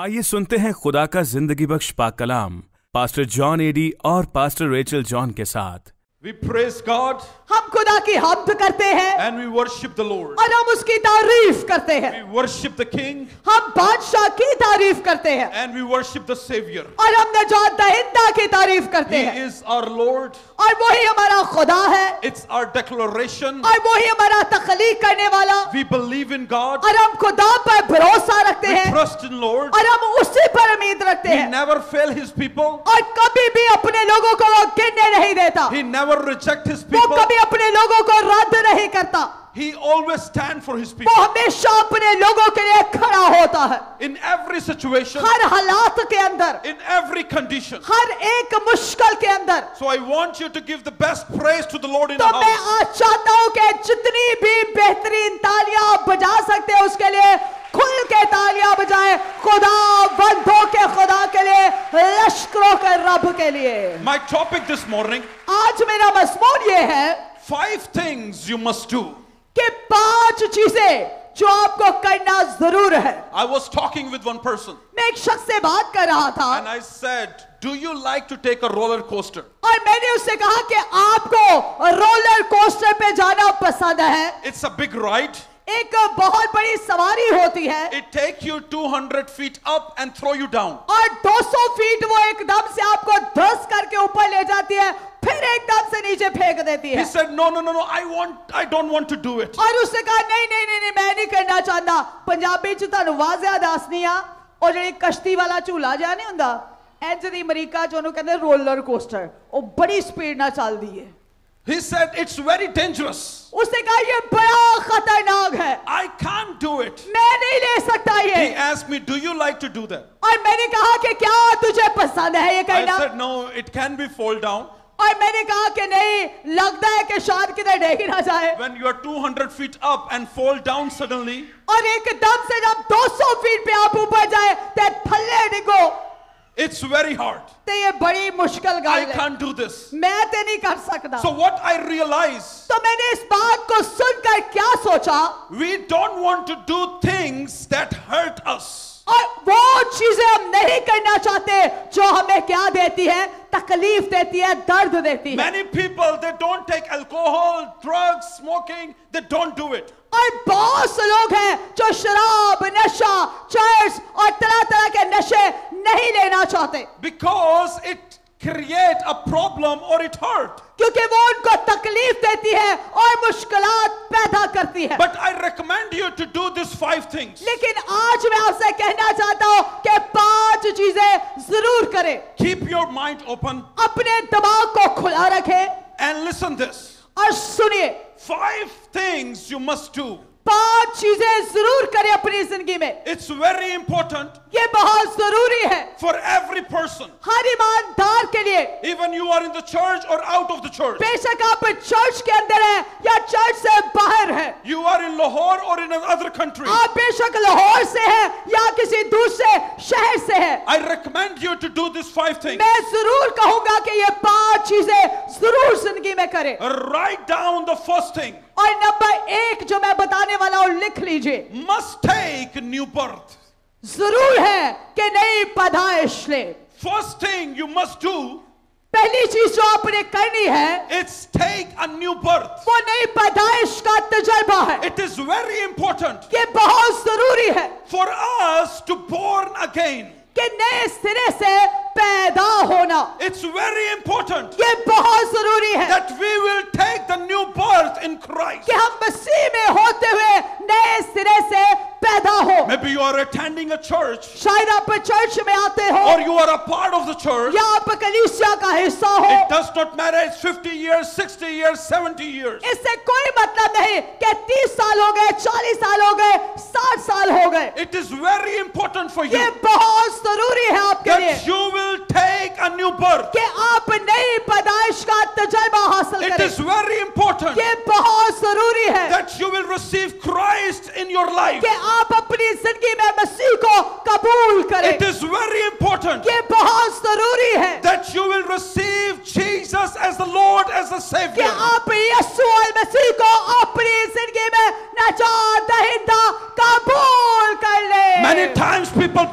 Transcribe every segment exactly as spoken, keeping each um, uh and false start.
आइए सुनते हैं खुदा का जिंदगी बख्श पाक कलाम पास्टर जॉन एडी और पास्टर रेचल जॉन के साथ। We praise God. हम खुदा की हम्द करते हैं and we worship the Lord. और हम उसकी तारीफ करते हैं। We worship the King. हम बादशाह की तारीफ करते हैं and we worship the Savior. और हम निजात दहिंदा की तारीफ करते He हैं। is our Lord. और वही हमारा खुदा है। It's our declaration. और वही हमारा तख्लीक करने वाला। We believe in God. और हम खुदा पर भरोसा रखते We हैं trust in Lord. और हम उसी पर उम्मीद रखते He हैं। never fail His people. और कभी भी अपने लोगों को वो गिनने नहीं देता। He never reject His वो people. कभी अपने लोगों को रद्द नहीं करता। He always stand for His वो people. हमेशा अपने लोगों के लिए खड़ा होता है। In every situation. हर हालात के अंदर, In every condition. हर एक मुश्किल के अंदर। So I want you to give the best praise to the Lord in तो the मैं house. आज चाहता हूं कि जितनी भी बेहतरीन तालियां आप बजा सकते हैं उसके लिए खुल के तालियां बजाएं। खुदा बंदों के खुदा के लिए, लश्करों के रब के लिए। My topic this morning, आज मेरा मज़मून ये है five things you must do. कि पांच चीजें जो आपको करना जरूर है। I was talking with one person मैं एक शख्स से बात कर रहा था and I said, do you like to take a roller coaster? और मैंने उससे कहा कि आपको रोलर कोस्टर पे जाना पसंद है। It's a big ride. एक बहुत बड़ी सवारी होती है It take you two hundred feet up and throw you down. और दो सौ फीट वो एकदम से आपको धस करके ऊपर ले जाती है, फिर एकदम से नीचे फेंक देती He है। said, no, no, no, no, I want, I don't want to do it. और उसने कहा नहीं नहीं नहीं नहीं मैं नहीं करना चाहता। पंजाबी च ਤੁਹਾਨੂੰ ਵਾਜ਼ਿਆ ਦੱਸਨੀ ਆ ਉਹ ਜਿਹੜੀ ਕਸ਼ਤੀ ਵਾਲਾ ਝੂਲਾ ਜਿਹਾ ਨਹੀਂ ਹੁੰਦਾ ਇੰਜ ਦੀ ਅਮਰੀਕਾ ਚ ਉਹਨੂੰ ਕਹਿੰਦੇ ਰੋਲਰ ਕੋਸਟਰ, ਉਹ ਬੜੀ ਸਪੀਡ ਨਾਲ ਚੱਲਦੀ ਹੈ। He said, it's very dangerous. उसने कहा ये बड़ा खतरनाक है, I can't do it. मैं नहीं ले सकता He ये। asked me, do you like to do that? और मैंने कहा कि क्या तुझे पसंद है ये I करना? said, no, it can be fall down. और मैंने कहा कि नहीं, लगता है कि शायद किधर डेग ही ना जाए। When you are two hundred feet up and fall down suddenly, और एकदम से जब दो सौ फीट पे आप ऊपर जाए तो थल्ले डिगो, it's very hard. तो ये बड़ी मुश्किल I गल है। can't do this. मैं तो नहीं कर सकता। So what I realized, तो मैंने इस बात को सुनकर क्या सोचा, we don't want to do things that hurt us. और वो चीजें हम नहीं करना चाहते जो हमें क्या देती है, तकलीफ देती है, दर्द देती है। Many people, they don't take alcohol, drugs, smoking, they don't do it. और बहुत से लोग हैं जो शराब, नशा, चर्च और तरह तरह के नशे नहीं लेना चाहते Because it create a problem or it hurt. क्योंकि वो उनको तकलीफ देती है और मुश्किलात पैदा करती है। But I recommend you to do these five things. लेकिन आज मैं आपसे कहना चाहता हूं कि पांच चीजें जरूर करें। Keep your mind open अपने दिमाग को खुला रखें and listen this. और सुनिए, Five things you must do. पांच चीजें जरूर करें अपनी जिंदगी में। It's very important ये बहुत जरूरी है for every person. हर ईमानदार के लिए। Even you are in the church or out of the church. बेशक आप चर्च के अंदर हैं या चर्च से बाहर हैं, You are in Lahore or in another country. आप बेशक लाहौर से हैं या किसी दूसरे शहर से हैं, I recommend you to do these five things. मैं जरूर कहूंगा कि ये पांच चीजें जरूर जिंदगी में करें। Write down the first thing. और नंबर एक जो मैं बताने वाला हूं लिख लीजिए, Must take new birth. जरूर है कि नई पैदाइश ले। First thing you must do, पहली चीज जो आपने करनी है it's take a new birth. वो नई पैदाइश का तजर्बा है। It is very important ये बहुत जरूरी है for us to born again. कि नए सिरे से पैदा होना, It's very important ये बहुत जरूरी है that we will take the new birth in Christ. कि हम मसीह में होते हुए नए सिरे से पैदा हो। Maybe you are attending a church शायद आप चर्च में आते हो or you are a part of the church. या आप कलीसिया का हिस्सा हो, It does not matter, it's fifty years, sixty years, seventy years. इससे कोई मतलब नहीं कि तीस साल हो गए, चालीस साल हो गए, साठ साल हो गए। It is very important for ये you बहुत जरूरी है आपके लिए that you will take a new birth. कि आप नई पैदाइश का तजर्बा हासिल It करें। is very important ये बहुत जरूरी है that you will receive Christ in your life. कि आप अपनी जिंदगी में मसीह को कबूल करें। It is very important ये बहुत जरूरी है that you will receive Jesus as the Lord, as the कि Savior. आप यीशु मसीह को अपनी जिंदगी में नजात दहिंदा कबूल कर ले। Many times people born in a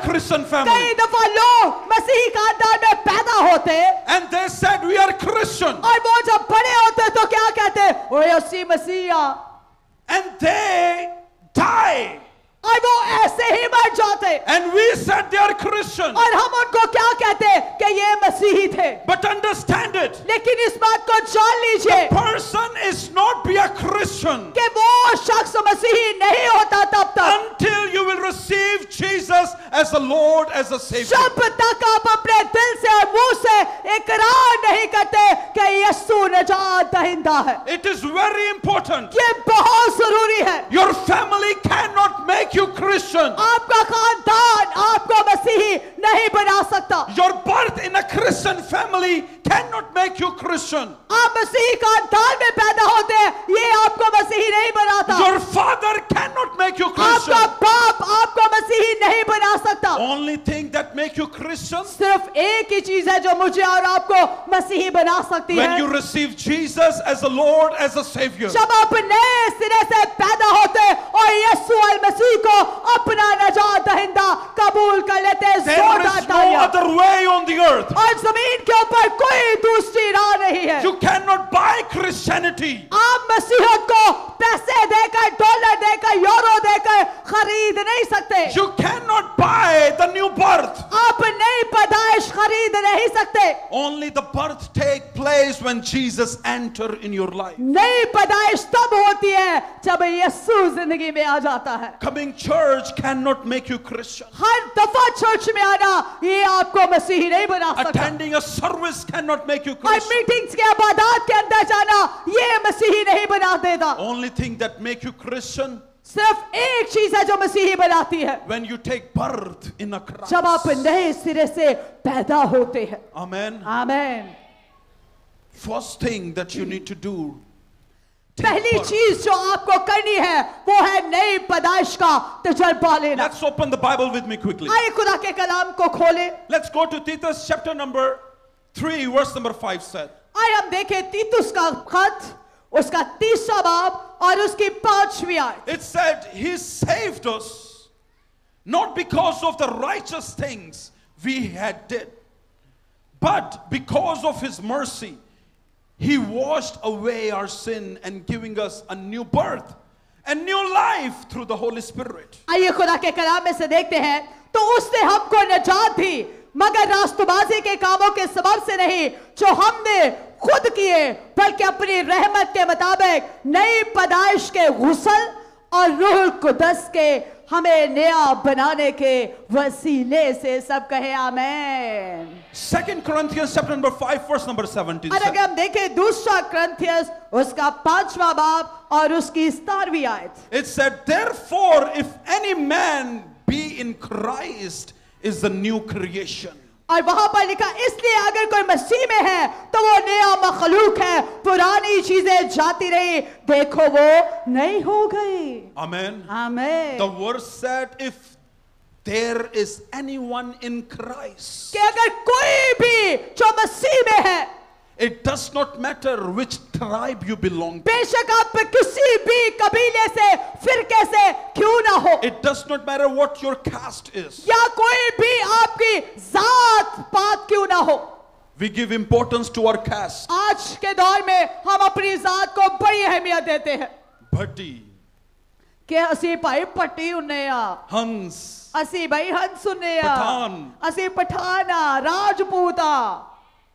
Christian कई family. दफा लोग मसीही खानदान में पैदा होते And they said, we are Christian. और वो जब बड़े होते तो क्या कहते, ओए अस्सी मसीहा, And they die. और वो ऐसे ही मर जाते। And we said they are Christian. और हम उनको क्या कहते कि ये मसीही थे। But understand it. लेकिन इस बात को जान लीजिए Person is not be a Christian कि वो शख्स मसीही नहीं होता तब तक until you will receive Jesus as the Lord, as the Savior. जब तक आप अपने दिल से और मुंह से इकरार नहीं करते कि यीशु निजात दहिंदा है। It is very important. ये बहुत जरूरी है। Your family cannot make you Christian. आपका खानदान आपको मसीही नहीं बना सकता। Your birth in a Christian family cannot make you Christian. आप मसीही खानदान में पैदा होते हैं, ये आपको मसीही नहीं बनाता। Your father cannot make you Christian. आपका बाप आपको मसीही नहीं बना सकता। Only thing that make you Christian, सिर्फ एक ही चीज है जो मुझे और आपको मसीही बना सकती when है। you receive Jesus as the Lord, as the Savior. जब आप नए सिरे से पैदा होते और यीशु अल मसीह को अपना नजात दहिंदा कबूल कर लेते हैं। There जोरदार is no तालियां। other way on the earth. और जमीन के ऊपर कोई दूसरी राह नहीं है। You cannot buy Christianity. आप मसीहत को पैसे देकर, डॉलर देकर, यूरो देकर खरीद नहीं सकते। You cannot buy the new birth. आप नई पैदाइश खरीद नहीं सकते। Only the birth take place when Jesus enter in your life. नई पैदाइश तब होती है जब यीशु जिंदगी में आ जाता है। Coming church cannot make you Christian. हर दफा चर्च में आना ये आपको मसीही नहीं बना सकता। Attending a service cannot make you और Christian. मीटिंग्स के इबादत के अंदर जाना ये मसीही नहीं बना देता। Only thing that make you Christian, सिर्फ एक चीज है जो मसीही बनाती है, when you take birth in a Christ. जब आप नए सिरे से पैदा होते हैं। Amen. आमीन। First thing that you need to do, take पहली birth. चीज जो आपको करनी है वो है नई पैदाइश का तजर्बा लेना। Let's open the Bible with me quickly. आइए खुदा के कलाम को खोलें। Let's go to Titus chapter number three, verse number five said. आइए हम देखें तीतुस का खत, उसका तीसरा बाब और उसकी पांचवी आयत। It said, He saved us not because of the righteous things we had did, but because of His mercy. He washed away our sin and giving us a new birth and new life through the Holy Spirit. आइए खुदा के कलाम में से देखते हैं। तो उसने हमको निजात दी मगर रास्तबाजी के कामों के सबब से नहीं जो हमने खुद किए, बल्कि अपनी रहमत के मुताबिक नई पैदाइश के गुसल और रूह कुदस के हमें नया बनाने के वसीले से। सब कहे आमीन। Second Corinthians chapter number five, verse number seventeen. और said, अगर हम देखें दूसरा करंथियस उसका पांचवा बाब और उसकी सतारहवीं आयत। It said, Therefore, if any man be in Christ, is the new creation. और वहां पर लिखा, इसलिए अगर कोई मसीह में है तो वो नया मखलूक है, पुरानी चीजें जाती रही, देखो वो नई हो गई। Amen. आमीन। The verse said, if there is anyone in Christ, कि अगर कोई भी जो मसीह में है, it does not matter which tribe you belong to. बेशक आप किसी भी कबीले से, फिरके से क्यों ना हो, It does not matter what your caste is. या कोई भी आपकी जात पात क्यों ना हो। We give importance to our caste. आज के दौर में हम अपनी जात को बड़ी अहमियत देते हैं Bhatti, कि असी भाई पट्टी उन्ने आ, Hans, असी भाई हंस उन्ने आ, पठान। असी पठाना राजपूता।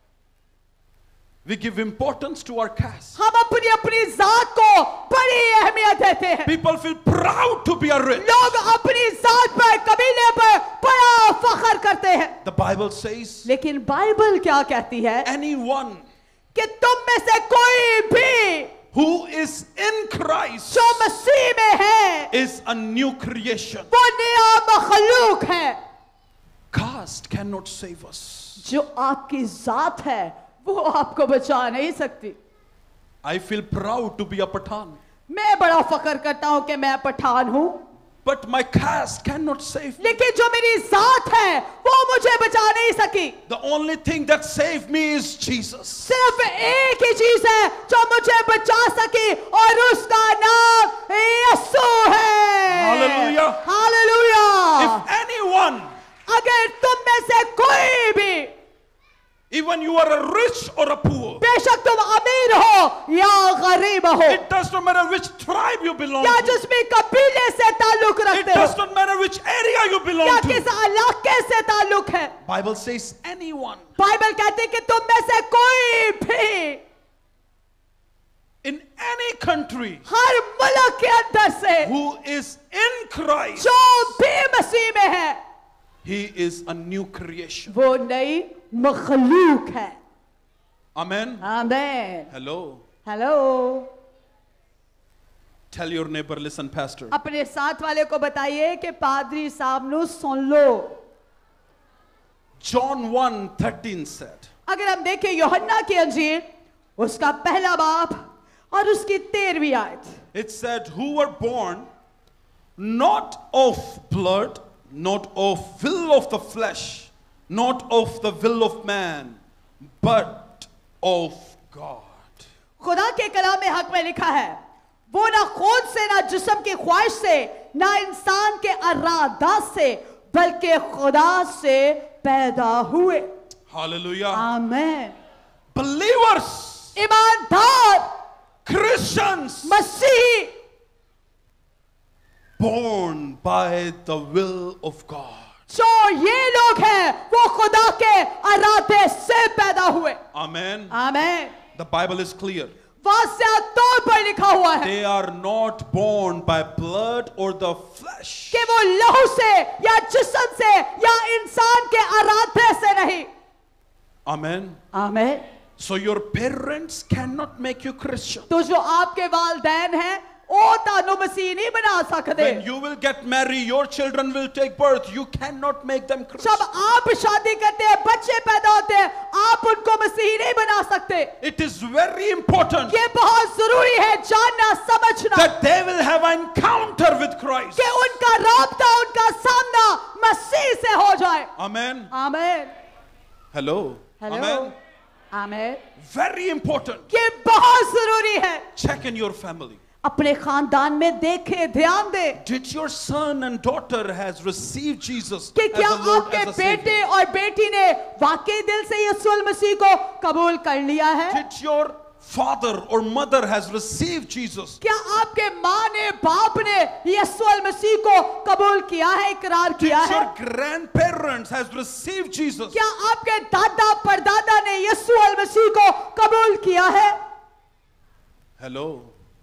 we give importance to our caste. हम अपनी अपनी जात को बड़ी अहमियत देते हैं। People feel proud to be a rich. लोग अपनी जात पर, कबीले पर बड़ा फख्र करते हैं। The Bible says, लेकिन बाइबल क्या कहती है anyone कि तुम में से कोई भी who is in Christ जो मसीह में है is a new creation. वो नया मखलूक है। Caste cannot save us. जो आपकी जात है वो आपको बचा नहीं सकती। I feel proud to be a Pathan, मैं बड़ा फख्र करता हूं कि मैं पठान हूं, but my caste cannot save me. लेकिन जो मेरी जात है वो मुझे बचा नहीं सकी। The only thing that saved me is Jesus. सिर्फ एक ही चीज है जो मुझे बचा सकी और उसका नाम यीशु है। Hallelujah. हालेलुया। If anyone अगर तुम में से कोई भी, even you are a rich or a poor, बेशक तुम अमीर हो या गरीब हो, it does not matter which tribe you belong या to, जिसमें कबीले से ताल्लुक it रखते does हो, not matter which area you या belong to. किस इलाके से ताल्लुक है, Bible says anyone बाइबल कहती है कि तुम में से कोई भी in any country हर मुल्क के अंदर से who is in Christ, जो भी मसीह में है, he is a new creation. वो नई मखलूक है. Amen. आमीन. Hello. Hello. Tell your neighbor, listen, Pastor. अपने साथ वाले को बताइए कि पादरी साहब नु सुन लो. John one thirteen said, अगर हम देखें यूहन्ना की अंजील उसका पहला बाब और उसकी तेरहवीं आयत, it said, who were born not of blood, not of will of the flesh, not of the will of man, but of God. खुदा के कलाम में हक में लिखा है, वो ना खून से ना जिस्म की ख्वाहिश से ना इंसान के अरादा से बल्कि खुदा से पैदा हुए. Hallelujah. आमीन. Believers, ईमानदार Christians, मसीही born by the will of God. जो ये लोग हैं वो खुदा के अरादे से पैदा हुए. Amen. आमीन. The Bible is clear. वास्या तौर पर लिखा हुआ है They are not born by blood or the flesh. कि वो लहू से या जिस्म से या इंसान के अरादे से नहीं. Amen. आमीन. So your parents cannot make you Christian. तो जो आपके वालिदैन हैं वो तानु मसीह नहीं बना सकते. When you will get married, your children will take birth. You cannot make them Christian. जब आप शादी करते हैं, बच्चे पैदा होते हैं, आप उनको मसीह नहीं बना सकते. It is very important ये बहुत जरूरी है जानना समझना that they will have an encounter with Christ. कि उनका राब्ता, उनका सामना मसीह से हो जाए. Amen. आमीन. Hello. हेलो. Amen. आमीन. Very important. ये बहुत जरूरी है. Check in your family. अपने खानदान में देखे, ध्यान दे Did your son and daughter has received Jesus कि as क्या the Lord, आपके as a बेटे Savior? और बेटी ने वाकई दिल से यीशु मसीह को कबूल कर लिया है? Did your father or mother has received Jesus? क्या आपके माँ ने, बाप ने यीशु मसीह को कबूल किया है, इकरार Did किया है? your grandparents has received Jesus? क्या आपके दादा परदादा ने यीशु मसीह को कबूल किया है? Hello.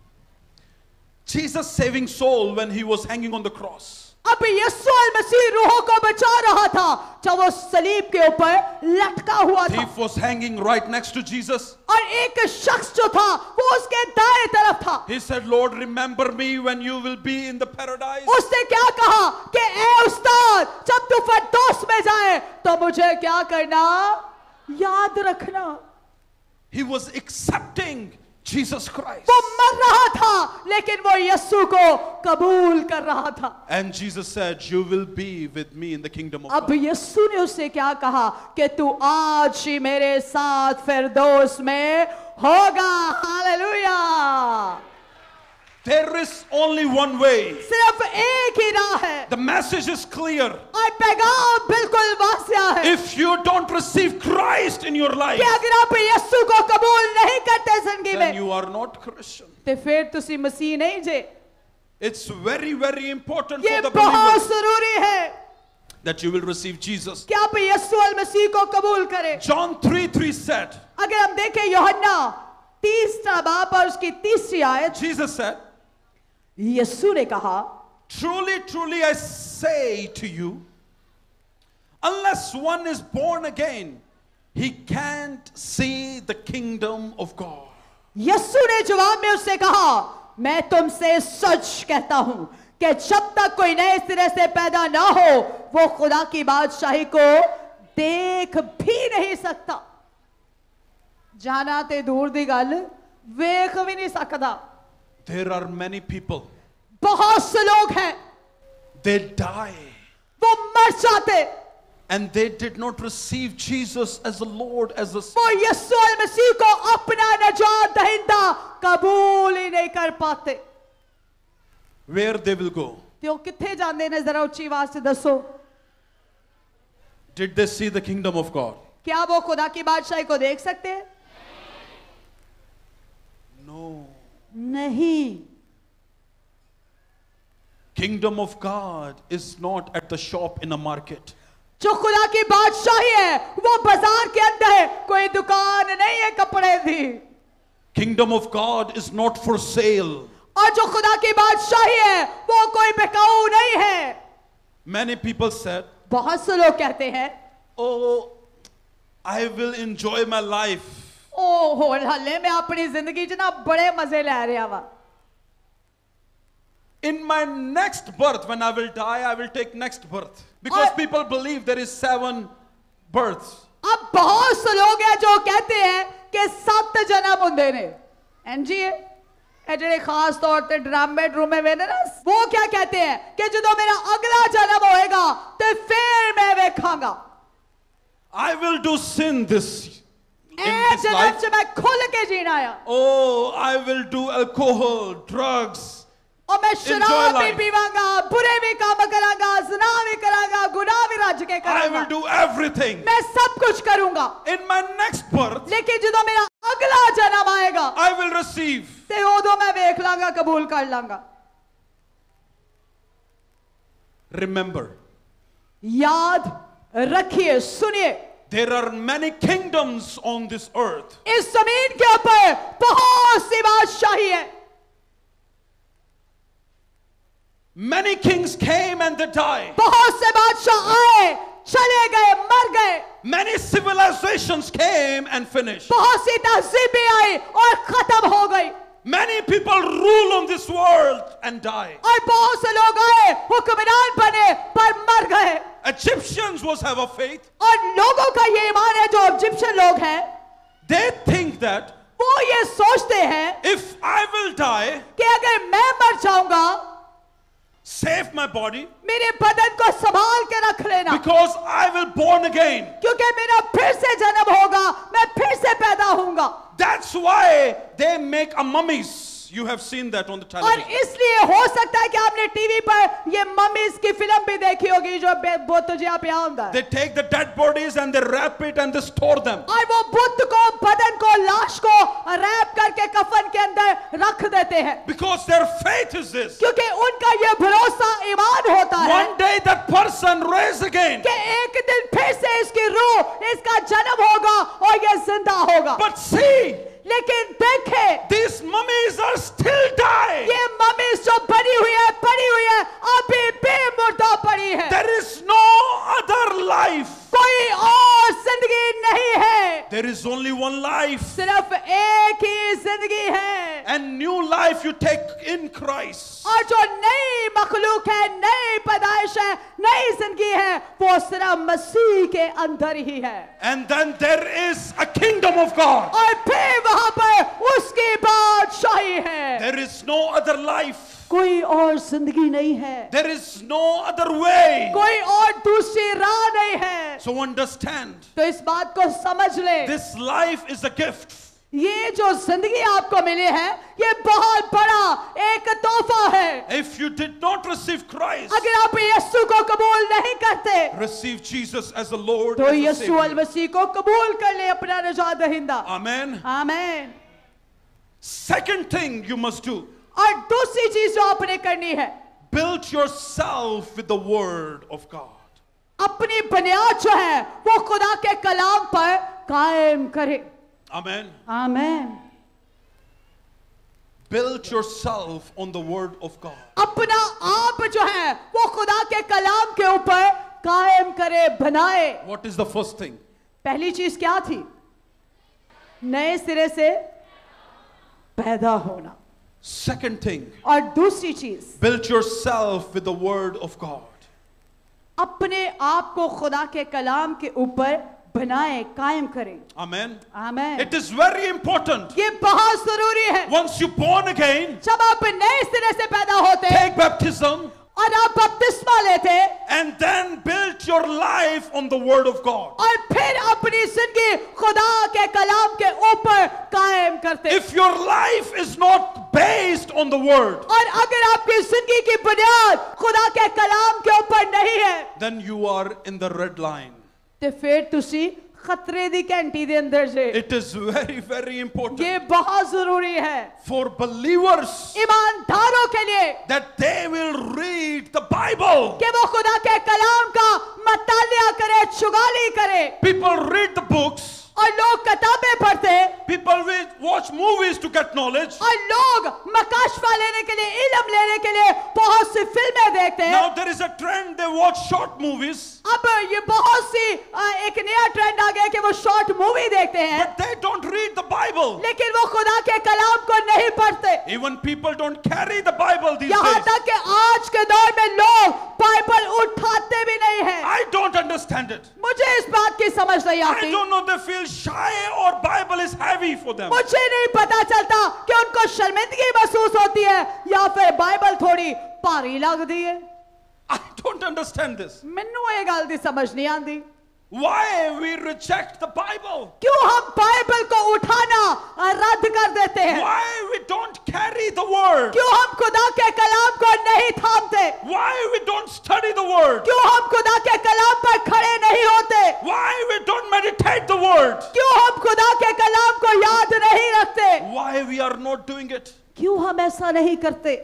Jesus saving soul when he was hanging on the cross. अब यीशु मसीह रूहों को बचा रहा था जब वो सलीब के ऊपर लटका हुआ था. Thief was hanging right next to Jesus. और एक शख्स जो था वो उसके दाएं तरफ था. He said, Lord, remember me when you will be in the paradise. उसने क्या कहा कि ए उस्ताद, जब तू फरदौस में जाए तो मुझे क्या करना, याद रखना. He was accepting Jesus Christ. वो मर रहा था लेकिन वो यीशु को कबूल कर रहा था. And Jesus said, you will be with me in the kingdom of अब God. यीशु ने उससे क्या कहा कि तू आज ही मेरे साथ फिरदौस में होगा. Hallelujah. There is only one way. सिर्फ एक ही राह है The message is clear. और पैगाम बिल्कुल वासिया है If you don't receive Christ in your life, कि अगर आप यीशु को कबूल नहीं करते जिंदगी then में you are not Christian. तो फिर तुसी मसीह नहीं जे. It's very, very important ये for the बहुत believers जरूरी है that you will receive Jesus. कि आप यीशु मसीह को कबूल करें. John three three said, अगर हम देखें यूहन्ना तीसरा बाब और उसकी तीसरी आयत, Jesus said, यीशु ने कहा, truly, truly I say to you, unless one is born again, he can't see the kingdom of God. यीशु ने जवाब में उससे कहा, मैं तुमसे सच कहता हूं कि जब तक कोई नए सिरे से पैदा ना हो वो खुदा की बादशाही को देख भी नहीं सकता. जाना ते दूर दी गल, वेख भी नहीं सकता. There are many people, बहुत से लोग हैं they die वो मर जाते, and they did not receive Jesus as the Lord, as the वो यीशु मसीह को अपना नजात दहिंदा कबूल ही नहीं कर पाते. where they will go. तो किथे जाते ने, जरा ऊंची आवाज से दसो. Did they see the kingdom of God? क्या वो खुदा की बादशाही को देख सकते हैं? No. नहीं. Kingdom of God is not at the shop in a market. जो खुदा की बादशाही है वो बाजार के अंदर है, कोई दुकान नहीं है कपड़े की. Kingdom of God is not for sale. और जो खुदा की बादशाही है वो कोई बिकाऊ नहीं है. Many people said, बहुत से लोग कहते हैं, oh, I will enjoy my life. ओ हो हल्ले मैं अपनी जिंदगी च ना बड़े मजे ले रहा वा. In my next birth, when I will die, I will take next birth. Because और- people believe there is seven births. अब बहुत से लोग हैं जो कहते हैं कि सत्त जन्म होंदे ने. एनजी ਇਹ ਜਿਹੜੇ ਖਾਸ ਤੌਰ ਤੇ ਡਰਾਮੇ ਡਰੂਮੇ ਵੇਨੇ ਨਾ वो क्या कहते हैं कि ਜਦੋਂ ਮੇਰਾ ਅਗਲਾ ਜਨਮ ਹੋਏਗਾ ਤੇ ਫਿਰ ਮੈਂ ਵੇਖਾਂਗਾ. I will do sin this in ਇਹ this ਜਨਮ life. ਚ ਮੈਂ ਖੁੱਲ ਕੇ ਜੀਣਾ ਆ. Oh, I will do alcohol, drugs. और मैं शराब भी life. पीवांगा, बुरे भी काम करांगा, ज़िना भी करांगा, गुनाह भी रज के I करांगा. will do everything. मैं सब कुछ करूंगा. In my next birth, लेकिन ਜਦੋਂ ਮੇਰਾ ਅਗਲਾ ਜਨਮ ਆਏਗਾ I will receive. ਤੇ ਉਦੋਂ ਮੈਂ ਵੇਖ ਲਾਂਗਾ, ਕਬੂਲ ਕਰ ਲਾਂਗਾ. Remember, याद रखिए, सुनिए, there are many kingdoms on this earth. इस जमीन के ऊपर बहुत सी बादशाही है. Many kings came and they died. बहुत से बादशाह आए, चले गए, मर गए. Many civilizations came and finished. बहुत सी तहजीबें आई और खत्म हो गई. Many people rule on this world and died. और बहुत से लोग आए, हुक्मरान बने, पर मर गए. Egyptians was have a faith. और लोगों का ये ईमान है जो इजिप्शियन लोग हैं, They think that वो ये सोचते हैं if I will die, कि अगर मैं मर जाऊंगा, save my body, मेरे बदन को संभाल के रख लेना, because I will born again. क्योंकि मेरा फिर से जन्म होगा, मैं फिर से पैदा होऊंगा. That's why they make a mummies. You have seen that on the और television. इसलिए हो सकता है कि आपने टीवी पर ये मम्मीज की फिल्म भी देखी होगी जो बोतजिया पे होता है. They take the dead bodies and they wrap it and they store them. और वो बुत को, बदन को, लाश को रैप करके कफन के अंदर रख देते हैं, Because their faith is this. क्योंकि उनका ये भरोसा ईमान होता है One day that person rise again. कि एक दिन फिर से इसकी रूह, इसका जन्म होगा और ये जिंदा होगा. But see, लेकिन देखे, these mummies are still dying. ये मम्मीज जो बनी हुई है, पड़ी हुई है, अभी भी मुर्दा पड़ी है. There is no other life. कोई और जिंदगी नहीं है, There is only one life. सिर्फ एक ही जिंदगी है. And new life you take in Christ. और जो नई मखलूक है, नई पैदाइश है, नई जिंदगी है, वो सिर्फ मसीह के अंदर ही है. And then there is a kingdom of God. और फिर वहां पर उसकी बादशाही है. There is no other life. कोई और जिंदगी नहीं है, There is no other way. कोई और दूसरी राह नहीं है. So understand, तो इस बात को समझ ले, this life is a gift. ये जो जिंदगी आपको मिली है, ये बहुत बड़ा एक तोहफा है. If you did not receive Christ, अगर आप यीशु को कबूल नहीं करते, receive Jesus as the Lord. तो as the यीशु Savior. अल मसीह को कबूल कर ले अपना निजात दहिंदा. Amen. आमीन. Second thing you must do, और दूसरी चीज जो आपने करनी है, build yourself with the word of God. अपनी बुनियाद जो है वो खुदा के कलाम पर कायम करे. Amen. आमीन. Build yourself on the word of God. अपना आप जो है वो खुदा के कलाम के ऊपर कायम करे, बनाए. What is the first thing? पहली चीज क्या थी? नए सिरे से पैदा होना. Second thing, और दूसरी चीज, build yourself with the word of God. अपने आप को खुदा के कलाम के ऊपर बनाए, कायम करें. Amen. आमीन. It is very important. ये बहुत जरूरी है. Once you born again, जब आप नए सिरे से पैदा होते take baptism और आप बपतिस्मा लेते and then build your life on the word of God. और फिर अपनी जिंदगी खुदा के कलाम के ऊपर कायम करते. If your life is not based on the word, और अगर आपकी जिंदगी की बुनियाद खुदा के कलाम के ऊपर नहीं है, then you are in the red line. ਤੇ ਫਿਰ ਤੁਸੀਂ खतरे दी घंटी दे अंदर जे। It is very, very important. ये बहुत जरूरी है For believers, ईमानदारों के लिए that they will read the Bible. कि वो खुदा के कलाम का मतालिया करे, चुगाली करे। People read the books. और लोग किताबें पढ़ते, People will watch movies to get knowledge. और लोग मकाशफा लेने के लिए, इल्म लेने के लिए बहुत सी फिल्में देखते हैं। Now there is a trend, they watch short movies. अब ये बहुत सी आ, एक नया ट्रेंड आ गया कि वो शॉर्ट मूवी देखते हैं, But they don't read the Bible. लेकिन वो खुदा के कलाम को नहीं पढ़ते। Even people don't carry the Bible these यहाँ days. तक कि आज के दौर में लोग बाइबल उठाते भी नहीं हैं। I don't understand it. मुझे इस बात की समझ नहीं I आती। don't know, they feel shy or Bible is heavy for them. मुझे नहीं पता चलता कि उनको शर्मिंदगी महसूस होती है या फिर बाइबल थोड़ी भारी लगती है। I don't understand this. मैनू ये गल दी समझ नहीं आती। Why we reject the Bible? क्यों हम बाइबल को उठाना रद्द कर देते हैं? Why we don't carry the word? क्यों हम खुदा के कलाम को नहीं थामते? Why we don't study the word? क्यों हम खुदा के कलाम पर खड़े नहीं होते? Why we don't meditate the word? क्यों हम खुदा के कलाम को याद नहीं रखते? Why we are not doing it? क्यों हम ऐसा नहीं करते?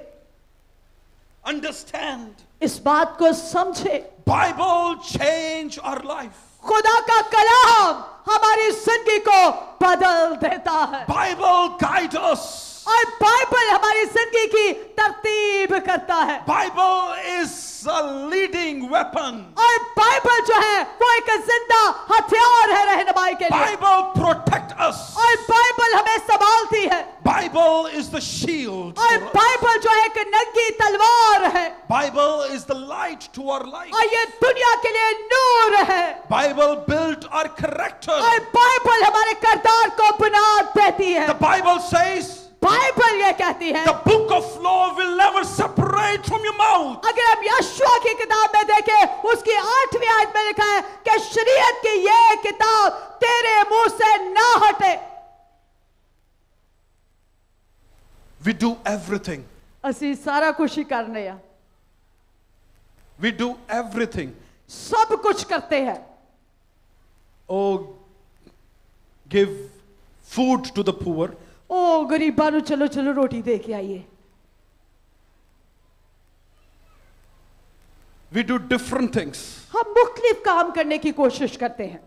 Understand. इस बात को समझे। Bible change our life. खुदा का कलाम हमारी जिंदगी को बदल देता है। Bible guide us. और बाइबल हमारी जिंदगी की तरतीब करता है। Bible is a leading weapon. और बाइबल जो है वो एक जिंदा हथियार है रहनुमाई के लिए। Bible protect us. और बाइबल हमें संभालती है। Bible is the shield. और for us. बाइबल जो है एक नंगी तलवार है। Bible is the light to our life. और ये दुनिया के लिए नूर है। Bible built our character. और बाइबल हमारे किरदार को बुनियाद देती है। The Bible says बाइबल ये कहती है, the book of law will never separate from your mouth. अगर हम यशुआ की किताब में देखें, उसकी आठवीं आयत में लिखा है कि शरीयत की ये किताब तेरे मुंह से ना हटे। We do everything. ਅਸੀਂ सारा कुछ ही करने हैं। We do everything. सब कुछ करते हैं। Oh, give food to the poor. ओ गरीबां नु चलो चलो रोटी दे के आइए। We do different things. हम मुख्तलिफ काम करने की कोशिश करते हैं,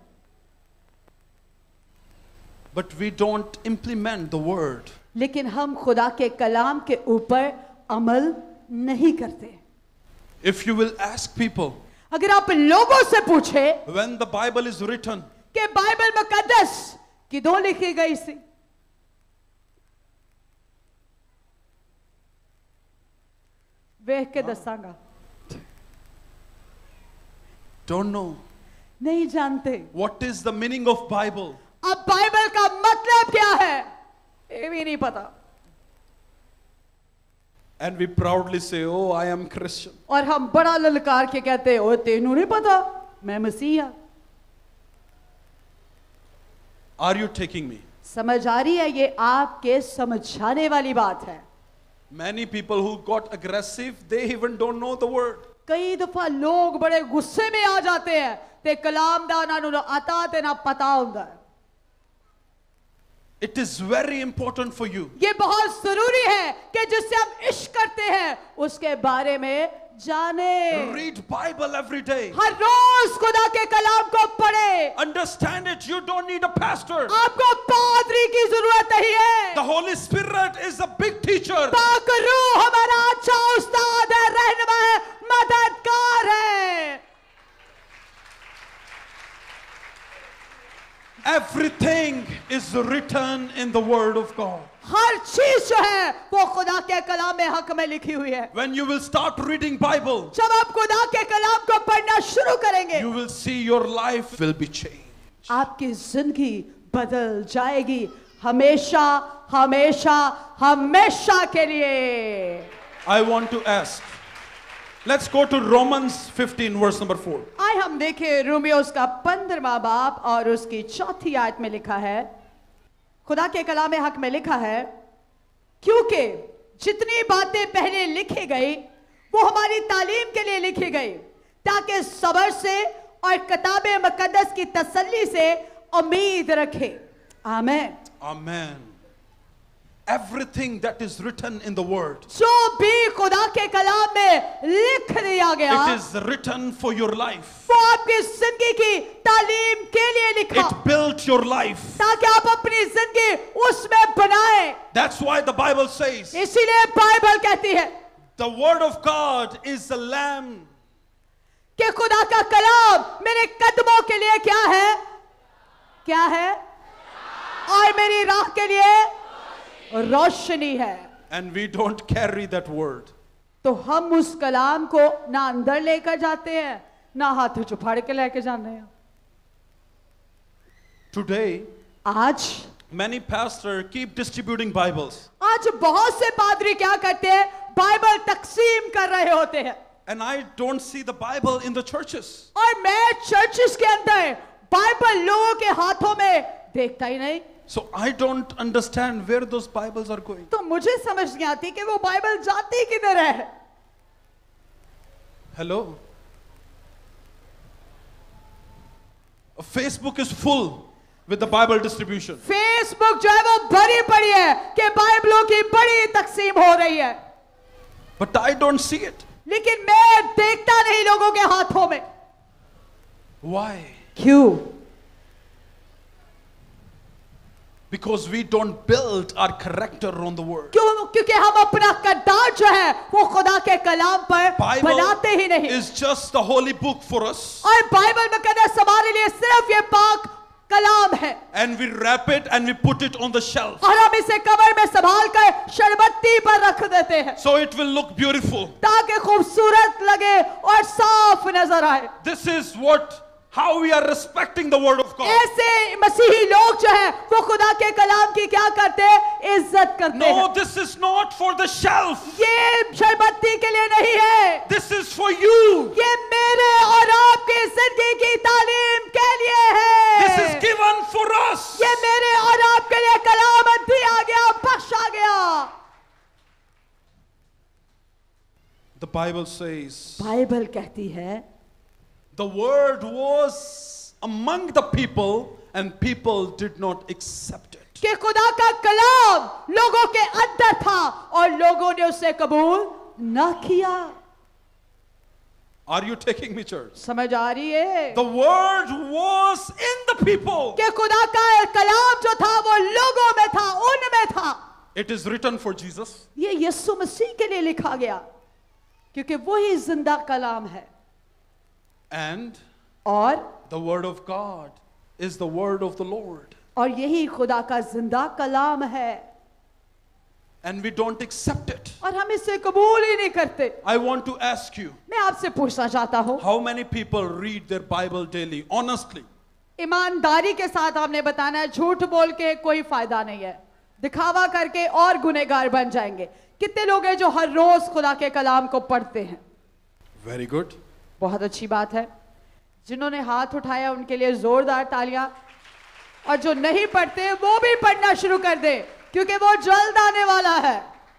But we don't implement the word. लेकिन हम खुदा के कलाम के ऊपर अमल नहीं करते। If you will ask people, अगर आप लोगों से पूछे when the Bible is written, कि बाइबल मुकद्दस किदों लिखी गई सी, वेख के दसांगा। don't know. नहीं जानते। What is the meaning of Bible? अब बाइबल का मतलब क्या है ये भी नहीं पता। And we proudly say, oh, I am Christian. और हम बड़ा ललकार के कहते हो तेनू नहीं पता मैं मसीहा। Are you taking me? समझ आ रही है? ये आपके समझाने वाली बात है। Many people who got aggressive, they even don't know the word. कई दफा लोग बड़े गुस्से में आ जाते हैं ते कलाम दा ना नु आता ते ना पता होता है। It is very important for you. ये बहुत जरूरी है कि जिससे हम इश्क करते हैं उसके बारे में जाने। Read Bible every day. हर रोज खुदा के कलाम को पढ़े। Understand it. You don't need a pastor. आपको पादरी की जरूरत नहीं है। The Holy Spirit is a big teacher. पाक रूह हमारा अच्छा उस्ताद है, रहनुमा है, मददगार है। Everything is written in the Word of God. हर चीज जो है वो खुदा के कलाम में हक में लिखी हुई है। When you will start reading Bible, जब आप खुदा के कलाम को पढ़ना शुरू करेंगे, you will see your life will be changed. आपकी जिंदगी बदल जाएगी हमेशा हमेशा हमेशा के लिए। I want to ask. Let's go to Romans fifteen, verse number four. आइए हम देखें रोमियो उसका पंद्रहवां बाब और उसकी चौथी आयत में लिखा है, खुदा के कलाम में हक में लिखा है, क्योंकि जितनी बातें पहले लिखी गई वो हमारी तालीम के लिए लिखी गई ताकि सब्र से और किताब मुकद्दस की तसल्ली से उम्मीद रखें। आमीन। Amen. Everything that is written in the word, जो भी खुदा के कलाम में लिख दिया गया, it is written for your life. वो आपकी जिंदगी की तालीम के लिए लिखा, It built your life. ताकि आप अपनी जिंदगी उसमें बनाए। That's why the Bible says इसीलिए बाइबल कहती है the word of God is the lamp. कि खुदा का कलाम मेरे कदमों के लिए क्या है, क्या है, और मेरी राह के लिए रोशनी है। And we don't carry that word. तो हम उस कलाम को ना अंदर लेकर जाते हैं, ना हाथ छुपाड़ के लेकर जाते हैं। Today, आज many pastors keep distributing Bibles. आज बहुत से पादरी क्या करते हैं, बाइबल तकसीम कर रहे होते हैं। And I don't see the Bible in the churches. और मैं चर्चेस के अंदर बाइबल लोगों के हाथों में देखता ही नहीं। So I don't understand where those Bibles are going. तो मुझे समझ नहीं आती कि वो बाइबल जाती किधर है। Hello? Facebook is full with the Bible distribution. Facebook जो है वो भरी पड़ी है कि बाइबलों की बड़ी तकसीम हो रही है, But I don't see it. लेकिन मैं देखता नहीं लोगों के हाथों में। Why? क्यों? Because we don't build our character on the word. क्यों? क्योंकि हम अपना किरदार जो है वो खुदा के कलाम पर बनाते ही Bible नहीं। is just the holy book for us. और बाइबल में कहना हमारे लिए सिर्फ ये पाक कलाम है, And we wrap it and we put it on the shelf. और हम इसे कवर में संभाल कर शरबत्ती पर रख देते हैं So it will look beautiful. ताकि खूबसूरत लगे और साफ नजर आए। This is what, how we are respecting the word of God. ऐसे मसीही लोग जो है वो खुदा के कलाम की क्या करते हैं, इज्जत करते No, हैं। this is not for the shelf. ये शरबत्ती के लिए नहीं है, This is for you. ये मेरे और आपकी जिंदगी की तालीम के लिए है। This is given for us. ये मेरे और आपके लिए कलाम दिया गया, बख्शा गया। The Bible says बाइबल कहती है the word was among the people and people did not accept it. कि खुदा का कलाम लोगों के अंदर था और लोगों ने उसे कबूल ना किया। Are you taking me, church? समझ आ रही है? The word was in the people. कि खुदा का कलाम जो था वो लोगों में था, उनमें था। It is written for Jesus. ये यीशु मसीह के लिए लिखा गया, क्योंकि वही जिंदा कलाम है। And और the word of God is the word of the Lord. और यही खुदा का जिंदा कलाम है, And we don't accept it. और हम इसे कबूल ही नहीं करते। I want to ask you, मैं आपसे पूछना चाहता हूँ, how many people read their Bible daily? Honestly. ईमानदारी के साथ आपने बताना है, झूठ बोल के कोई फायदा नहीं है, दिखावा करके और गुनहगार बन जाएंगे। कितने लोग हैं जो हर रोज खुदा के कलाम को पढ़ते हैं? Very good. बहुत अच्छी बात है। जिन्होंने हाथ उठाया उनके लिए जोरदार तालियां, और जो नहीं पढ़ते वो भी पढ़ना शुरू कर दे, क्योंकि वो जल्द आने वाला है।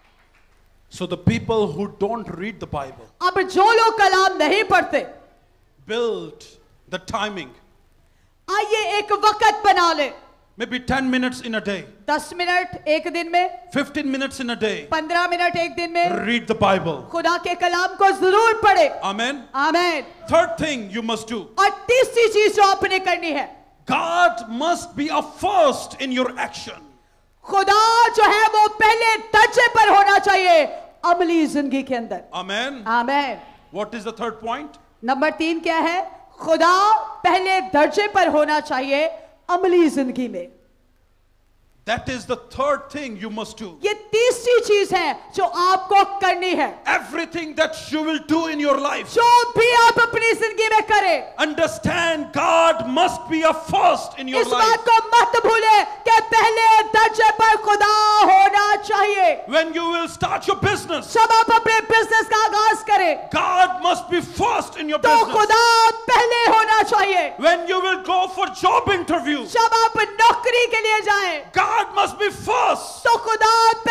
So the people who don't read the Bible, अब जो लोग कलाम नहीं पढ़ते, build the timing. आइए एक वक्त बना ले, Maybe ten minutes in a day, दस मिनट एक दिन में, fifteen minutes in a day. पंद्रह मिनट एक दिन में Read the Bible. खुदा के कलाम को जरूर पढ़े। Amen. आमीन। Third thing you must do. और तीसरी चीज जो आपने करनी है, God must be a first in your action. खुदा जो है वो पहले दर्जे पर होना चाहिए अमली जिंदगी के अंदर। Amen. आमीन। What is the third point? Number तीन क्या है? खुदा पहले दर्जे पर होना चाहिए अमली जिंदगी में। That is the third thing you must do. ये तीसरी चीज है जो आपको करनी है। Everything that you will do in your life, जो भी आप अपनी जिंदगी में करें, understand God must be a first in your इस life. बात को मत भूले कि पहले दर्जे पर खुदा होना चाहिए। When you will start your business, जब आप अपने बिजनेस का आगाज करें, God must be first in your तो business. खुदा पहले होना चाहिए। When you will go for job interview, जब आप नौकरी के लिए जाएं, God must be first. तो खुदा पहले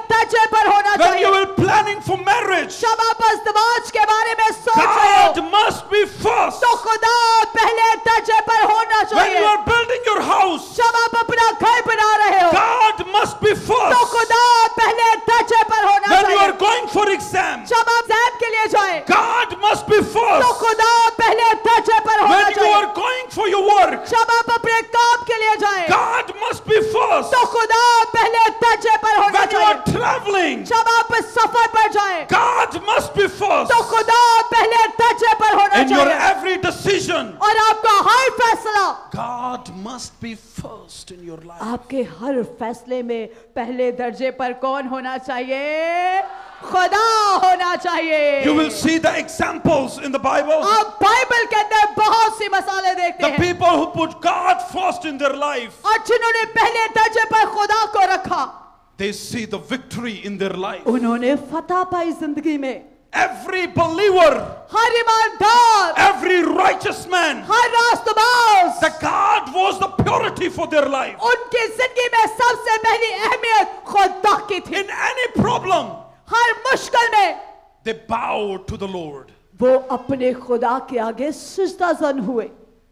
दर्जे पर होना When you चाहिए। are planning for marriage, जब आप अज़दवाज के बारे में सोच रहे हो God must be first. तो खुदा पहले दर्जे पर होना When you चाहिए। are building your house, जब आप अपना घर बना रहे हो God must be तो first. खुदा पहले दर्जे पर होना When you चाहिए। are going for exam, जब आप एग्जाम के लिए जाए God must be तो first. खुदा पहले दर्जे पर होना When you चाहिए। are going for your work, जब आप अपने काम के लिए जाए God must be first. तो खुदा पहले दर्जे पर होना When you चाहिए। are traveling, जब आप सफर पर जाए God must be first. तो खुदा पहले दर्जे पर होना In your चाहिए। every decision, और आपका हर फैसला God must be first in your life. आपके हर फैसले में पहले दर्जे पर कौन होना चाहिए? खुदा होना चाहिए। You will see the examples in the Bible. आप बाइबल के अंदर बहुत सी मिसालें देखते The हैं people who put God first in their life, और जिन्होंने पहले दर्जे पर खुदा को रखा they see the victory in their life. उन्होंने फतह पाई जिंदगी में। Every believer, हर ईमानदार, every righteous man, her रास्तबाज, that God was the purity for their life. उनकी जिंदगी में सबसे पहली अहमियत खुदा की थी। In any problem, हर मुश्किल में they bowed to the Lord. वो अपने खुदा के आगे सिजदाजन हुए।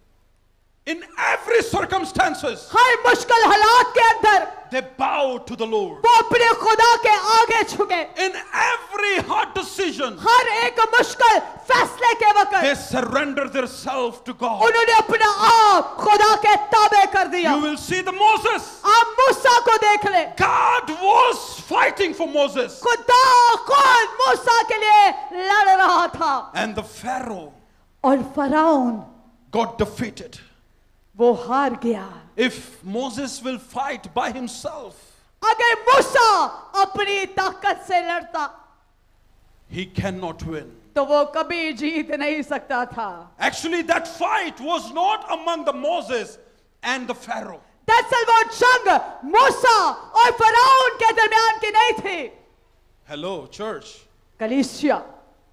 In every circumstances, हर मुश्किल हालात के अंदर they bowed to the Lord. वो अपने खुदा के आगे झुके। In every hard decision, हर एक मुश्किल फैसले के वक्त they surrendered themselves to God. उन्होंने अपना आप खुदा के ताबे कर दिया। You will see the Moses. आप मूसा को देख ले, God was fighting for Moses. खुदा खुद मूसा के लिए लड़ रहा था And the Pharaoh और फराउन got defeated. वो हार गया। If Moses will fight by himself, अगर मूसा अपनी ताकत से लड़ता he cannot win. तो वो कभी जीत नहीं सकता था। Actually, that fight was not among the Moses and the Pharaoh. दरअसल वो जंग मूसा और फराउन के दरमियान की नहीं थी। Hello, church. कलीसिया,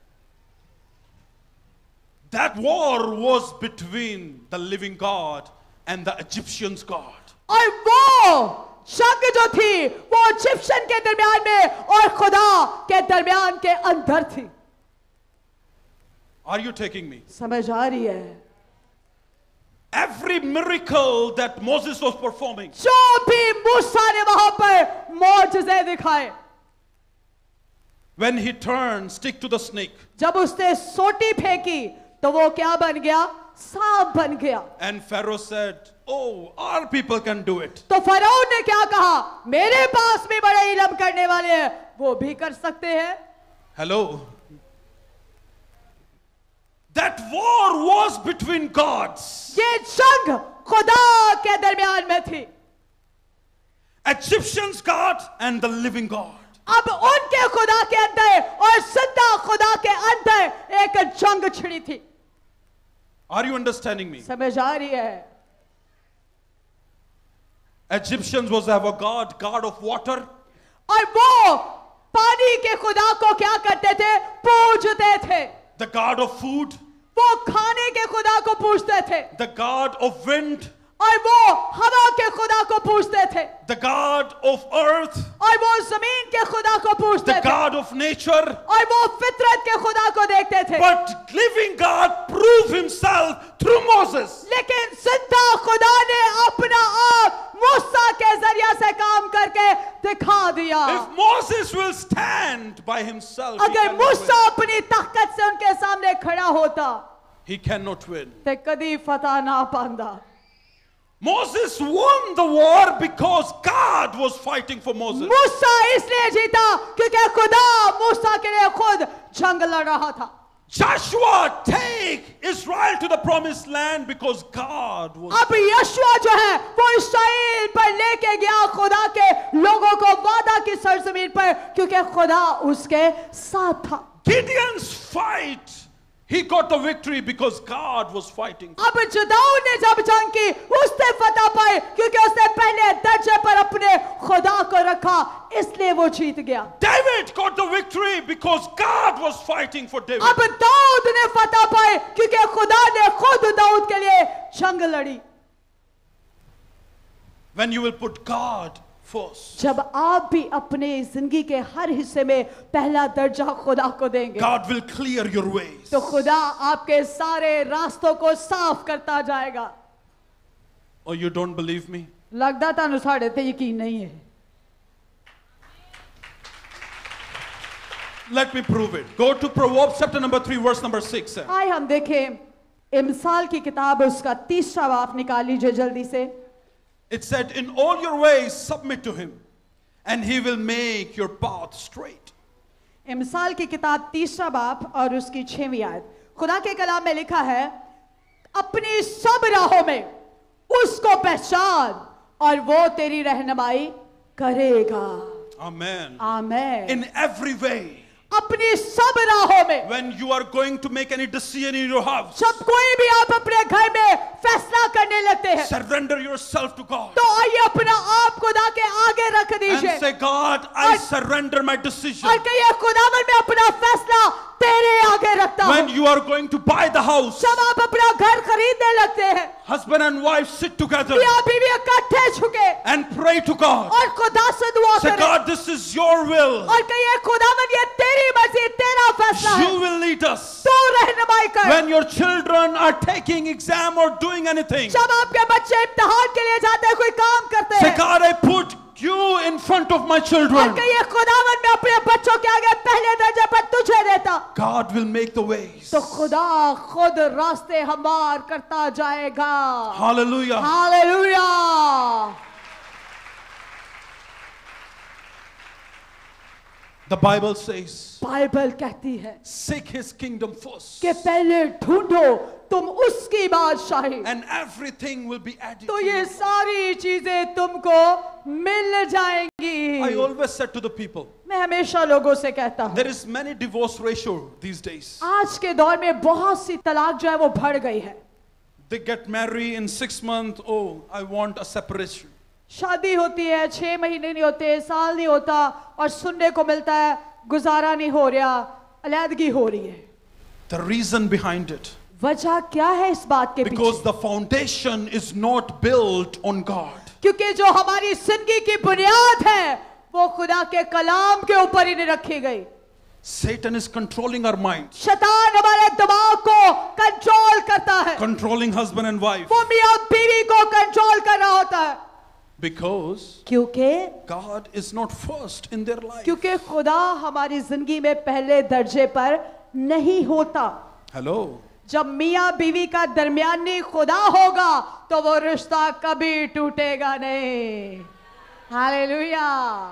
That war was between the living God and the Egyptians' God. और वो जंग जो थी वो इजिप्शियन के दरमियान में और खुदा के दरमियान के अंदर थी। Are you taking me? समझ आ रही है? Every miracle that Moses was performing, जो भी मूसा ने वहां पर मौजज़े दिखाए, when he turned stick to the snake, जब उसने सोटी फेंकी तो वो क्या बन गया? सांप बन गया। and Pharaoh said, "Oh, our people can do it." तो फराउन ने क्या कहा? मेरे पास भी बड़े इल्म करने वाले हैं, वो भी कर सकते हैं। Hello. That war was between gods. ये जंग खुदा के दरमियान में थी। Egyptians' God and the living God. अब उनके खुदा के अंदर और जिंदा खुदा के अंदर एक जंग छिड़ी थी। Are you understanding me? समझ आ रही है? Egyptians was have a god, god of water. और वो पानी के खुदा को क्या करते थे? पूजते थे। The god of food, वो खाने के खुदा को पूजते थे the god of wind, और वो हवा के खुदा को पूजते थे the god of earth, और वो जमीन के खुदा को पूजते the थे god of nature. और वो फितरत के खुदा को देखते थे। But living God proved himself through Moses. लेकिन जिंदा खुदा ने अपना आप मूसा के जरिए से काम करके दिखा दिया। If Moses will stand by himself, he अगर cannot मूसा win. अपनी ताकत से उनके सामने खड़ा होता He cannot win. तो कभी फतह ना पांदा। Moses won the war because God was fighting for Moses. मूसा इसलिए जीता क्योंकि खुदा मूसा के लिए खुद जंग लड़ रहा था। Joshua take Israel to the promised land because God was. अब यशुआ जो है वो इस्राएल पर लेके गया खुदा के लोगों को वादा की सरजमीन पर क्योंकि खुदा उसके साथ था। Gideon's fight, he got the victory because God was fighting. अब जदाऊद ने जब जंग की उसने फतह पाई क्योंकि उसने पहले दर्जे पर अपने खुदा को रखा, इसलिए वो जीत गया। David got the victory because God was fighting for David. अब दाऊद ने फतह पाई क्योंकि खुदा ने खुद दाऊद के लिए जंग लड़ी। When you will put God first, जब आप भी अपने जिंदगी के हर हिस्से में पहला दर्जा खुदा को देंगे, God will clear your ways. तो खुदा आपके सारे रास्तों को साफ करता जाएगा. Oh, you don't believe me? लगदा तानू साढ़े ते यकीन नहीं है. Let me prove it. Go to Proverbs chapter number three, verse number six. आइए हम देखें इमसाल की किताब उसका तीसरा बाप निकाल लीजिए जल्दी से. It said, in all your ways submit to him, and he will make your path straight. इमसाल की किताब तीसरा बाप और उसकी छठवीं आयत. खुदा के कलाम में लिखा है, अपनी सब राहों में उसको पहचान और वो तेरी रहनुमाई करेगा. Amen. Amen. In every way. अपनी सब राहों में. When you are going to make any decision in your house, जब कोई भी आप अपने घर में फैसला करने लगते हैं, surrender yourself to God. तो आइए अपना आप खुदा के आगे रख दीजिए. And say, God, I surrender my decision. और कहिए, खुदावन मैं अपना फैसला तेरे आगे रखता हूँ. When you are going to buy the house, जब आप अपना घर खरीदने लगते हैं, husband and wife sit together मियाँ बीवी इकट्ठे झुके and pray to God. और खुदा से दुआ Say, करें. God, this is your will. और कहिए, खुदावन ये तेरी मर्जी, तेरा फैसला है. You will lead us. तू रहनुमाई कर. When your children are taking exam or doing anything, जब आपके बच्चे इम्तिहान के लिए जाते हैं, कोई काम करते say, हैं, God, I put you in front of my और children. कहिए, खुदावन मैं अपने बच्चों के आगे पहले दर्जे पर तुझे देता. God will make the ways. तो खुदा खुद रास्ते हमार करता जाएगा. Hallelujah. Hallelujah. The Bible says, Bible कहती है seek his kingdom first, कि पहले ढूंढो तुम उसकी बादशाही, and everything will be added तो to ये you. सारी चीजें तुमको मिल जाएंगी. I always said to the people, मैं हमेशा लोगों से कहता हूँ, there is many divorce ratio these days. आज के दौर में बहुत सी तलाक जो है वो बढ़ गई है. They get married in six months. Oh, I want a separation. शादी होती है, छह महीने नहीं होते, साल नहीं होता, और सुनने को मिलता है गुजारा नहीं हो रहा, अलैदगी हो रही है. The reason behind it, वजह क्या है इस बात के because पीछे? the foundation is not built on God. क्योंकि जो हमारी जिंदगी की बुनियाद है वो खुदा के कलाम के ऊपर ही नहीं रखी गई. Satan is controlling our mind, शैतान हमारे दिमाग को कंट्रोल करता है. controlling husband and wife, वो मियां बीवी को कंट्रोल कर रहा होता है. because क्योंकि God is not first in their life. क्योंकि खुदा हमारी जिंदगी में पहले दर्जे पर नहीं होता. Hello. जब मियां बीवी का दरमियानी खुदा होगा तो वो रिश्ता कभी टूटेगा नहीं. हालेलुया.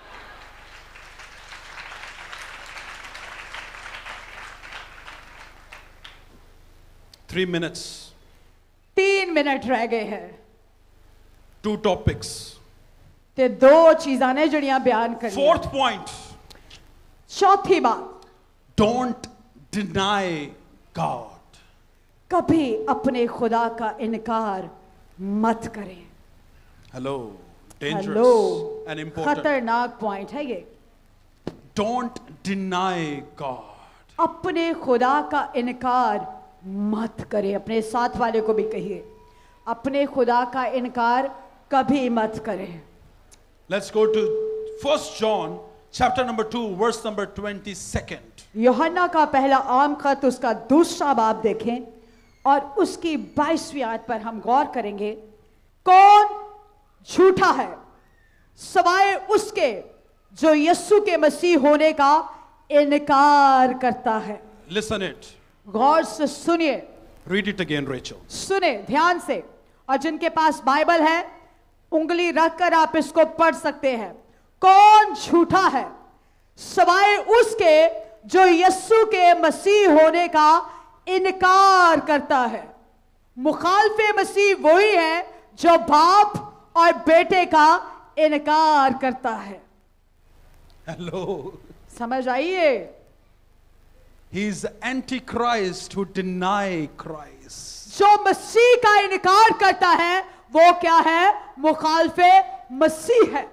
Three minutes. तीन मिनट रह गए हैं. Two topics. ते दो चीज़ां ने जड़ियां बयान करनी. Fourth point. चौथी बात, Don't deny God. कभी अपने खुदा का इनकार मत करें. Hello. Dangerous hello, and important. खतरनाक पॉइंट है ये. Don't deny God. अपने खुदा का इनकार मत करें. अपने साथ वाले को भी कहिए, अपने खुदा का इनकार कभी मत करें. Let's go to First John chapter number two, verse number twenty-second. यूहन्ना का पहला आम खत उसका दूसरा बाब देखें और उसकी बाईसवीं आयत पर हम गौर करेंगे. कौन झूठा है सवाए उसके जो यीशु के मसीह होने का इनकार करता है. Listen it. गौर से सुनिए. Read it again, Rachel. सुने ध्यान से, और जिनके पास बाइबल है उंगली रखकर आप इसको पढ़ सकते हैं. कौन झूठा है सवाए उसके जो यीशु के मसीह होने का इनकार करता है. मुखालफे मसीह वही है जो बाप और बेटे का इनकार करता है. Hello. समझ आइए. He is the antichrist who deny Christ. जो मसीह का इनकार करता है वो क्या है? मुखालफे मसीह है.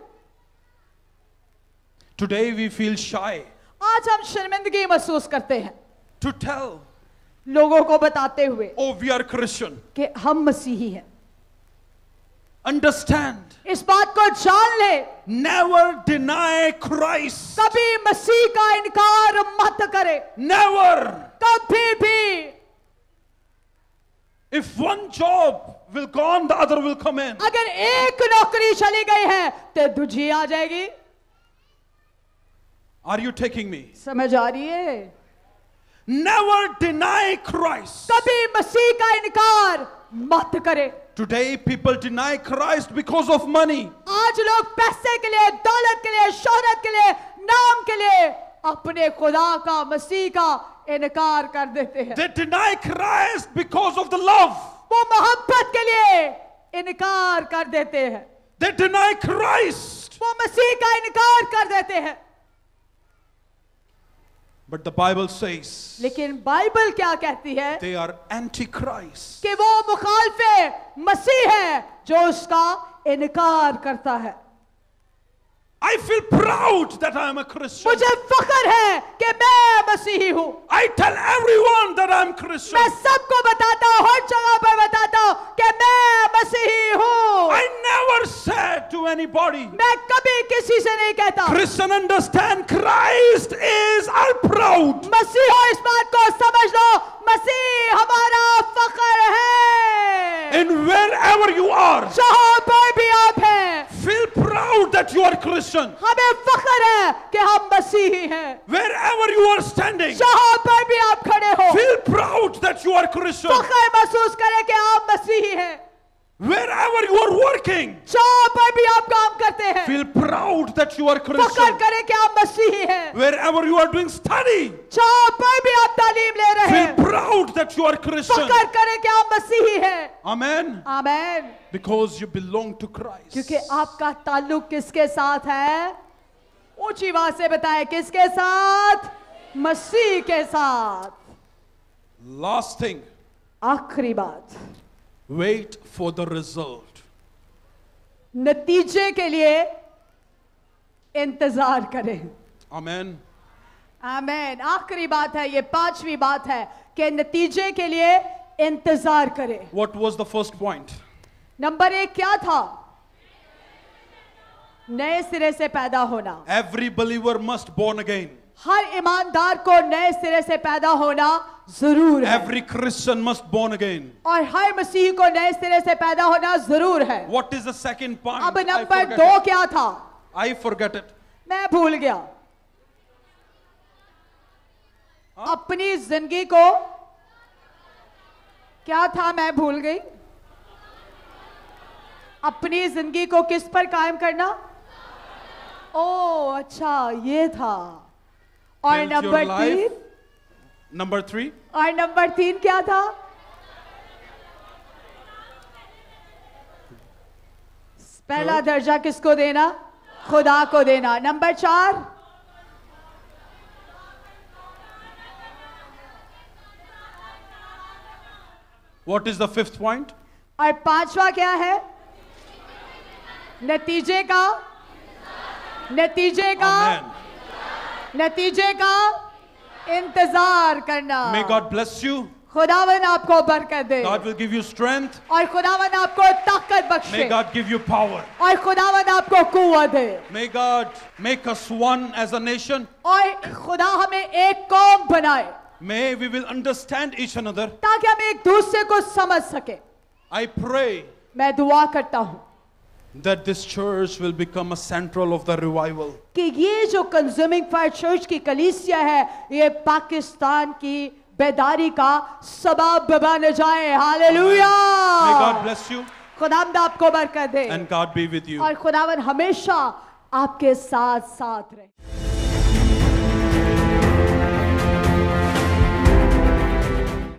Today we feel shy आज हम शर्मिंदगी महसूस करते हैं to tell, लोगों को बताते हुए oh, we are Christian. कि हम मसीही हैं. Understand. इस बात को जान ले, Never deny Christ. कभी मसीह का इनकार मत करे, Never. कभी भी। If one job will go on, the other will come in. अगर एक नौकरी चली गई है तो दूसरी आ जाएगी। Are you taking me? समझ आ रही है? Never deny Christ. कभी मसीह का इनकार मत करे। Today people deny Christ because of money. आज लोग पैसे के लिए, दौलत के लिए, शोहरत के लिए, नाम के लिए अपने खुदा का, मसीह का इनकार कर देते हैं। They deny Christ because of the love. वो मोहब्बत के लिए इनकार कर देते हैं। They deny Christ. वो मसीह का इनकार कर देते हैं। But the Bible says लेकिन बाइबल क्या कहती है? they are antichrist. कि वो मुखालफे मसीह है जो उसका इनकार करता है। I feel proud that I am a Christian. मुझे फख्र है कि मैं मसीही हूँ। I tell everyone that I am Christian. मैं सबको बताता हूँ, हर जगह पर बताता हूँ कि मैं मसीही हूँ। I never said to anybody. मैं कभी किसी से नहीं कहता। Christian understand Christ is our proud. मसीह हो, इस बात को समझ लो, मसीह हमारा फख्र है। And wherever you are, जहाँ पर भी आप हैं, feel proud that you are Christian. हमें फख्र है कि हम मसीही हैं। Wherever you are standing, जहाँ पर भी आप खड़े हो, feel proud that you are Christian. फख्र महसूस करें कि आप मसीही हैं। Wherever you are working, जहाँ पर भी आप काम करते हैं, feel proud that you are फख्र Christian. करें कि आप मसीही हैं। Wherever you are doing study, जहाँ पर भी आप तालीम ले रहे feel हैं, proud that you are Christian. फख्र करें कि आप मसीही हैं। Amen. आमीन। Because you belong to Christ. क्योंकि आपका ताल्लुक किसके साथ है? ऊंची आवाज से बताएं, किसके साथ? मसीह के साथ। Last thing, आखिरी बात, wait for the result. नतीजे के लिए इंतजार करें। Amen. आमीन। आखिरी बात है, ये पांचवी बात है कि नतीजे के लिए इंतजार करें। What was the first point? Number एक क्या था? नए सिरे से पैदा होना। Every believer must born again. हर ईमानदार को नए सिरे से पैदा होना जरूर है। Every Christian must born again. और हर मसीही को नए सिरे से पैदा होना जरूर है। What is the second point? अब I नंबर forget दो it. क्या था? I forget it. मैं भूल गया। अपनी जिंदगी को क्या था? मैं भूल गई। अपनी जिंदगी को किस पर कायम करना? ओ अच्छा, ये था। और Build your नंबर life. तीन, Number three. और नंबर तीन क्या था? पहला दर्जा किसको देना? खुदा को देना। नंबर चार, What is the fifth point? और पांचवा क्या है? नतीजे का, नतीजे का, Amen. नतीजे का इंतजार करना। May God bless you. खुदावन आपको बरकत दे, God will give you strength. और खुदावन आपको ताकत बख्शे, May God give you power. और खुदावन आपको कुव्वत दे, May God make us one as a nation. और खुदा हमें एक कौम बनाए, May we will understand each another. ताकि हम एक दूसरे को समझ सके। I pray मैं दुआ करता हूँ that this church will become a central of the revival. कि ये जो कंज्यूमिंग फायर चर्च की कलीसिया है, ये पाकिस्तान की बेदारी का सबब बन जाए। Hallelujah. May God bless you खुदावंद आपको बरकत दे, and God be with you. और खुदावन हमेशा आपके साथ साथ रहे।